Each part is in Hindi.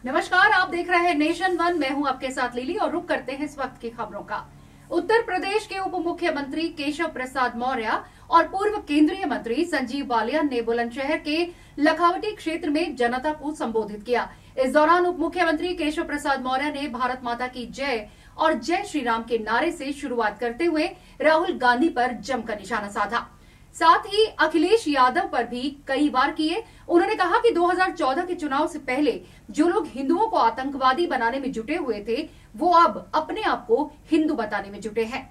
नमस्कार, आप देख रहे हैं नेशन वन। मैं हूं आपके साथ लिली और रुक करते हैं इस वक्त की खबरों का। उत्तर प्रदेश के उप मुख्यमंत्री केशव प्रसाद मौर्य और पूर्व केंद्रीय मंत्री संजीव बालियान ने बुलंदशहर के लखावटी क्षेत्र में जनता को संबोधित किया। इस दौरान उप मुख्यमंत्री केशव प्रसाद मौर्य ने भारत माता की जय और जय श्री राम के नारे से शुरुआत करते हुए राहुल गांधी पर जमकर निशाना साधा। साथ ही अखिलेश यादव पर भी कई बार किए। उन्होंने कहा कि 2014 के चुनाव से पहले जो लोग हिंदुओं को आतंकवादी बनाने में जुटे हुए थे, वो अब अपने आप को हिंदू बताने में जुटे हैं।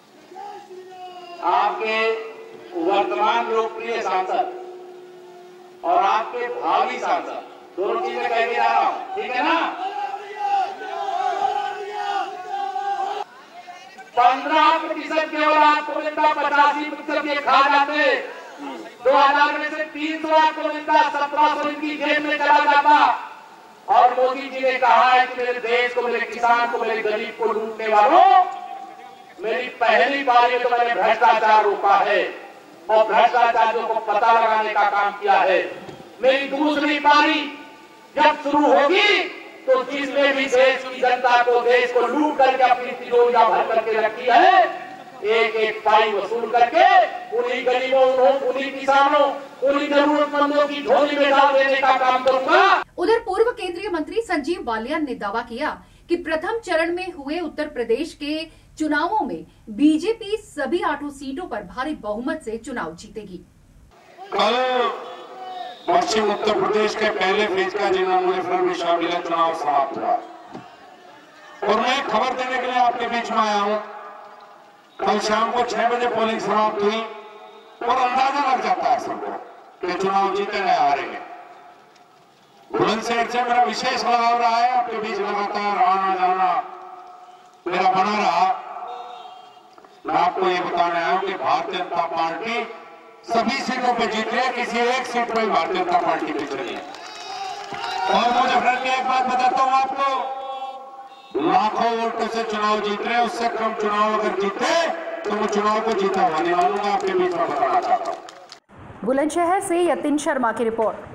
आपके वर्तमान लोकप्रिय सांसद और आपके भावी सांसद दोनों चीजें कह के जा रहा हूं, ठीक है ना? 15% केवल आपको मिलता, 85% ये खा जाते। 2000 में से 300 आपको मिलता, 1700 इनकी जेब में चला जाता। और मोदी जी ने कहा है कि मेरे देश को, मेरे किसान को, मेरे गरीब को लूटने वालों, मेरी पहली बारी में तो मैंने भ्रष्टाचार रोका है और भ्रष्टाचारियों को पता लगाने का काम किया है। मेरी दूसरी बारी जब शुरू होगी तो जिसने भी देश की जनता को, देश को लूट करके अपनी तिजोरियां भर करके रखी है, एक एक पाई वसूल करके उन्हीं गरीबों, उन्हीं किसानों, उन्हीं जरूरतमंदों की झोली में डाल देने का काम करूंगा। उधर पूर्व केंद्रीय मंत्री संजीव बालियान ने दावा किया कि प्रथम चरण में हुए उत्तर प्रदेश के चुनावों में बीजेपी सभी 8 सीटों पर भारी बहुमत से चुनाव जीतेगी। कल पश्चिम उत्तर प्रदेश के पहले फेज का जिला में शामिल चुनाव समाप्त हुआ और मैं खबर देने के लिए आपके बीच में आया हूं। कल शाम को 6 बजे पोलिंग समाप्त हुई और अंदाजा लग जाता है सबको कि चुनाव जीतेंगे हारेंगे। बुलंदशहर से मेरा विशेष लगाव रहा है, आपके बीच लगातार आना जाना मेरा बना रहा। मैं आपको ये बताने आया हूं कि भारतीय जनता पार्टी सभी सीटों पे जीत रही है, किसी एक सीट पर भारतीय जनता पार्टी पिछड़ रही है। और मुझे फिर की एक बात बताता हूं आपको, लाखों वोटों से चुनाव जीत रहे हैं, उससे कम चुनाव अगर जीते तो मैं चुनाव को जीता हुआ नहीं मानूंगा, आपके बीच में बताना चाहता हूं। बुलंदशहर से यतिन शर्मा की रिपोर्ट।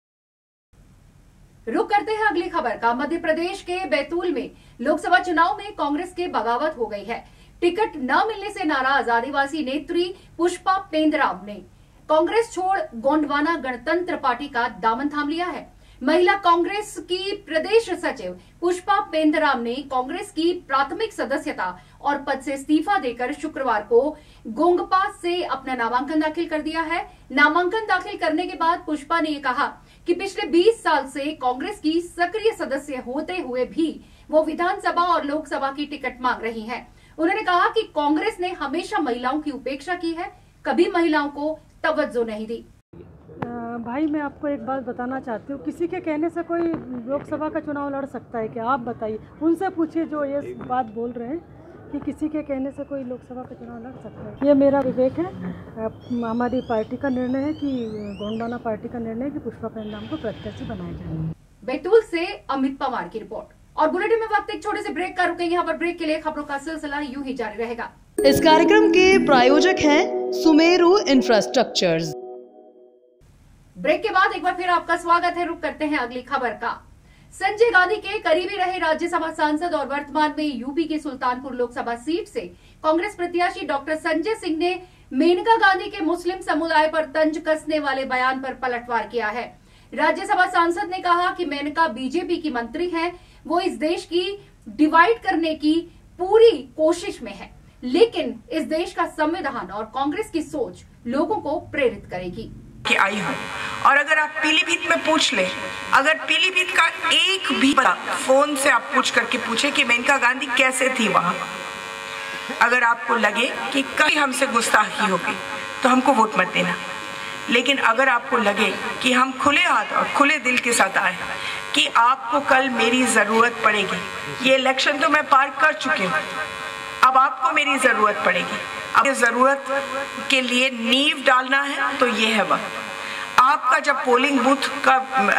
रुक करते हैं अगली खबर का। मध्य प्रदेश के बैतूल में लोकसभा चुनाव में कांग्रेस की बगावत हो गई है। टिकट न मिलने से नाराज आदिवासी नेत्री पुष्पा पेंद्राम ने कांग्रेस छोड़ गोंडवाना गणतंत्र पार्टी का दामन थाम लिया है। महिला कांग्रेस की प्रदेश सचिव पुष्पा पेंद्राम ने कांग्रेस की प्राथमिक सदस्यता और पद से इस्तीफा देकर शुक्रवार को गोंगपा से अपना नामांकन दाखिल कर दिया है। नामांकन दाखिल करने के बाद पुष्पा ने कहा कि पिछले 20 साल से कांग्रेस की सक्रिय सदस्य होते हुए भी वो विधानसभा और लोकसभा की टिकट मांग रही हैं। उन्होंने कहा कि कांग्रेस ने हमेशा महिलाओं की उपेक्षा की है, कभी महिलाओं को तवज्जो नहीं दी। भाई मैं आपको एक बात बताना चाहती हूँ, किसी के कहने से कोई लोकसभा का चुनाव लड़ सकता है क्या? आप बताइए, उनसे पूछिए जो ये बात बोल रहे हैं कि किसी के कहने से कोई लोकसभा का चुनाव लड़ सकता है। ये मेरा विवेक है, हमारी पार्टी का निर्णय है कि गोंडवाना पार्टी का निर्णय है कि पुष्पा पेंद्राम को प्रत्याशी बनाया जाए। बैतूल से अमित पवार की रिपोर्ट। और बुलेटिन में वक्त एक छोटे से ब्रेक का रुकेंगे। यहाँ पर ब्रेक के लिए खबरों का सिलसिला यूं ही जारी रहेगा। इस कार्यक्रम के प्रायोजक हैं सुमेरु इंफ्रास्ट्रक्चर्स। ब्रेक के बाद एक बार फिर आपका स्वागत है। रुक करते हैं अगली खबर का। संजय गांधी के करीबी रहे राज्यसभा सांसद और वर्तमान में यूपी के सुल्तानपुर लोकसभा सीट से कांग्रेस प्रत्याशी डॉक्टर संजय सिंह ने मेनका गांधी के मुस्लिम समुदाय पर तंज कसने वाले बयान पर पलटवार किया है। राज्यसभा सांसद ने कहा कि मेनका बीजेपी की मंत्री हैं, वो इस देश की डिवाइड करने की पूरी कोशिश में है, लेकिन इस देश का संविधान और कांग्रेस की सोच लोगों को प्रेरित करेगी। कि आई हूँ और अगर आप पीलीभीत में पूछ ले, अगर पीलीभीत का एक भी फोन से आप पूछ करके पूछे कि मेनका गांधी कैसे थी वहां, अगर आपको लगे कि कहीं हमसे गुस्ताखी होगी तो हमको वोट मत देना। लेकिन अगर आपको लगे कि हम खुले हाथ और खुले दिल के साथ आए कि आपको कल मेरी जरूरत पड़ेगी, ये इलेक्शन तो मैं पार कर चुकी हूँ, अब आपको मेरी जरूरत पड़ेगी, अब जरूरत के लिए नींव डालना है तो ये है वक्त। आपका जब पोलिंग बूथ का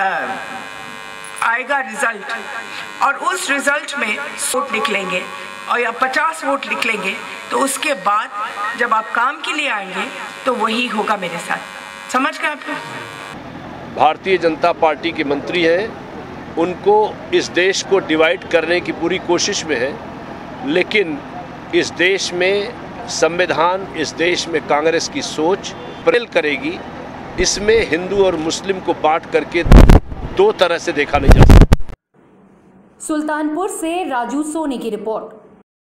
आएगा रिजल्ट और उस रिजल्ट में वोट निकलेंगे और या 50 वोट निकलेंगे, तो उसके बाद जब आप काम के लिए आएंगे तो वही होगा मेरे साथ। समझ गए आप लोग? भारतीय जनता पार्टी के मंत्री हैं उनको इस देश को डिवाइड करने की पूरी कोशिश में है, लेकिन इस देश में संविधान, इस देश में कांग्रेस की सोच प्रेल करेगी। इसमें हिंदू और मुस्लिम को बांट करके दो तरह से देखा नहीं जा सकता। सुल्तानपुर से राजू सोनी की रिपोर्ट।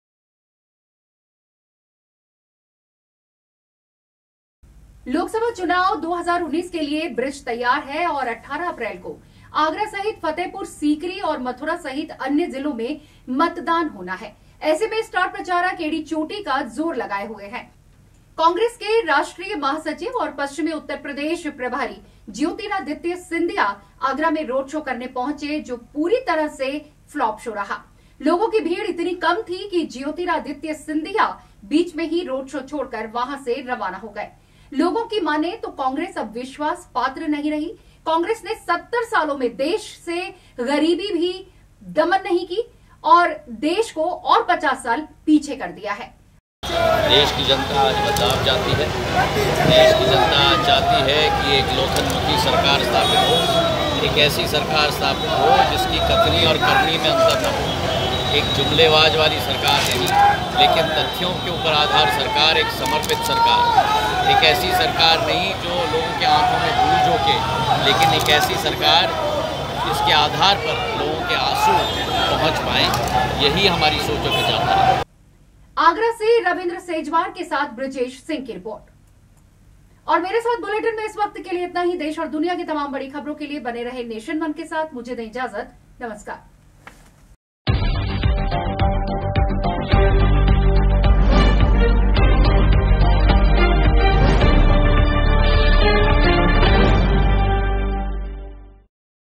लोकसभा चुनाव 2019 के लिए ब्रिज तैयार है और 18 अप्रैल को आगरा सहित फतेहपुर सीकरी और मथुरा सहित अन्य जिलों में मतदान होना है। ऐसे में स्टार प्रचारक एडी चोटी का जोर लगाए हुए हैं। कांग्रेस के राष्ट्रीय महासचिव और पश्चिमी उत्तर प्रदेश प्रभारी ज्योतिरादित्य सिंधिया आगरा में रोड शो करने पहुंचे, जो पूरी तरह से फ्लॉप शो रहा। लोगों की भीड़ इतनी कम थी कि ज्योतिरादित्य सिंधिया बीच में ही रोड शो छोड़कर वहां से रवाना हो गए। लोगों की माने तो कांग्रेस अब विश्वास पात्र नहीं रही। कांग्रेस ने 70 सालों में देश से गरीबी भी दमन नहीं की और देश को और 50 साल पीछे कर दिया है। देश की जनता आज बदलाव चाहती है। देश की जनता चाहती है कि एक लोकतंत्र सरकार स्थापित हो, एक ऐसी सरकार स्थापित हो जिसकी कथनी और करनी में अंतर न हो। एक जुमलेबाज वाली सरकार नहीं, लेकिन तथ्यों के ऊपर आधार सरकार, एक समर्पित सरकार, एक ऐसी सरकार नहीं जो लोगों के आंखों में धूल झोंके, लेकिन एक ऐसी सरकार जिसके आधार पर लोगों के आंसू पहुंच पाए। यही हमारी सोचों के चाहता है। आगरा से रविंद्र सेजवार के साथ ब्रजेश सिंह की रिपोर्ट। और मेरे साथ बुलेटिन में इस वक्त के लिए इतना ही। देश और दुनिया की तमाम बड़ी खबरों के लिए बने रहे नेशन वन के साथ। मुझे दें इजाजत। नमस्कार।